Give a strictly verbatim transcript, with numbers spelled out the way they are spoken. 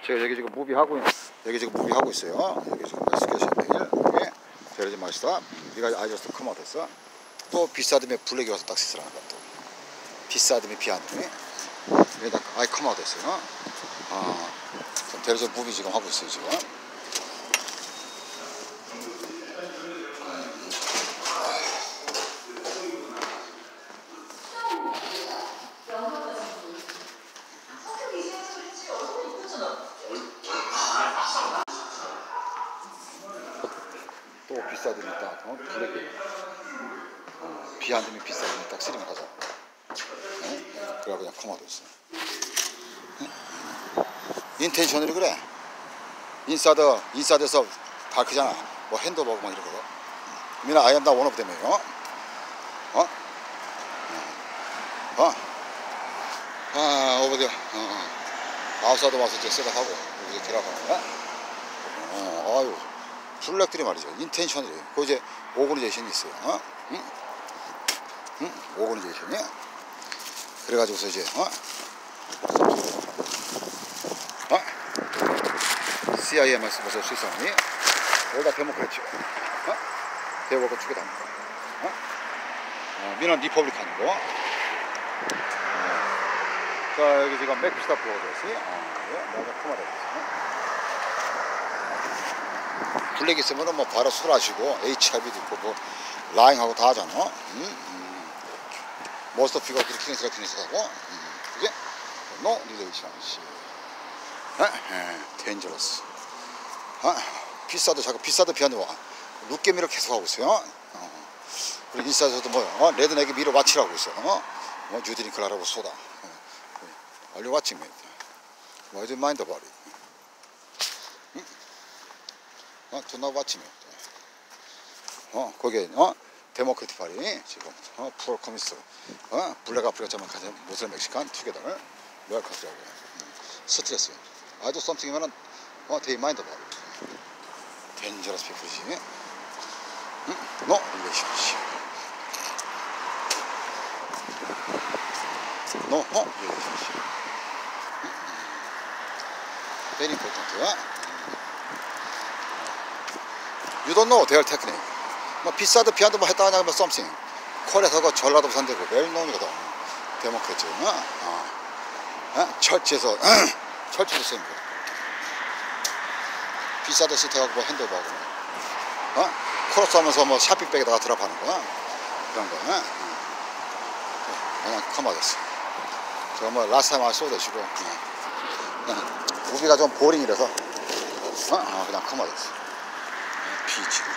제가 여기 지금 무비하고 여기 지금 무비하고 있어요. 여기 지금 스케치인데 여기 베르지 마시다. 이가 아이저스 커머됐어. 또 비싸드메 블랙이 와서 딱 시스라는 거야. 또 비싸드메 비안드메 여기다 아이 커머 됐어요. 아, 베르지 무비 지금 하고 있어요 지금. 또 비싸드메 딱 어? 블랙이 어, 비안드메 비싸드메 딱 쓰리면 가자. 어? 그래 그냥 커머 됐어. 인텐션으로 그래. 인사드 인사드에서 다크잖아. 뭐 핸드버그 막 이러거든. 미나 아이언다 원업 때문에 어? 어? 어? 아 오버디어. 어. 아웃사드 와서 이제 셋업하고 여기서 들어가는 거야. 어, 아유 블랙들이 말이죠. 인텐션이래. 그 이제 오거니제이션이 있어요. 어? 응? 응? 오거니제이션이. 그래가지고서 이제 어? 어? 씨아이에이 말씀하셔 수사람이 여기다 데모크랬죠. 어? 대워가 죽게 답니다. 어? 어, 미는 리퍼블리칸이고. 어. 자 여기 지금 맥피스타 프로그레스. 어, 나중에 포마다 있어요. 블랙 있으면은 뭐 바로 술하시고 에이치아이비도 있고 뭐 라잉하고 다 하잖아. 음? 음. 모스터 피가 그렇게 키네스가 키네스하고. 음. 그게 노 리레이션 씨. 데인저러스. 어? 비싸도 자꾸 비싸도 비하는 와. 룩게미를 계속 하고 있어요. 어. 그리고 인스타에서도 뭐 어? 레드넥이 미러 와치라고 있어. 어? 뭐 유드링클라라고 쏘다. 알려 와치 메이드. Why do you mind about it? 응? 어, do not watch me. 어, 거기에 어? 데모크래틱 파리 지금 어, 프로 커미스 어? 블랙 아프리카 자만 가장 모슬 멕시칸 투게더 뭘 카트라고 스트레스. I do something이면은 어, they mind about it. Dangerous people이지. 응? No relationship. No, no relationship. Very important. You don't know their technique. 뭐 비싸도 비한도 뭐 했다 하냐면 something. 코리아서가 전라도 산대고 웰놈이거든. 데모크래트. 어? 어. 어? 철치에서 철치도 쓰는 거. 비싸도 시트하고 뭐 핸드버그. 어? 크로스 하면서 뭐 샤핑백에다가 드랍하는 거. 그런 거. 어? 그냥 커마됐어. 저 뭐 라스타마 쏘대시고. 그냥 우비가 좀 보링이라서 어? 어, 그냥 커마됐어. 피지.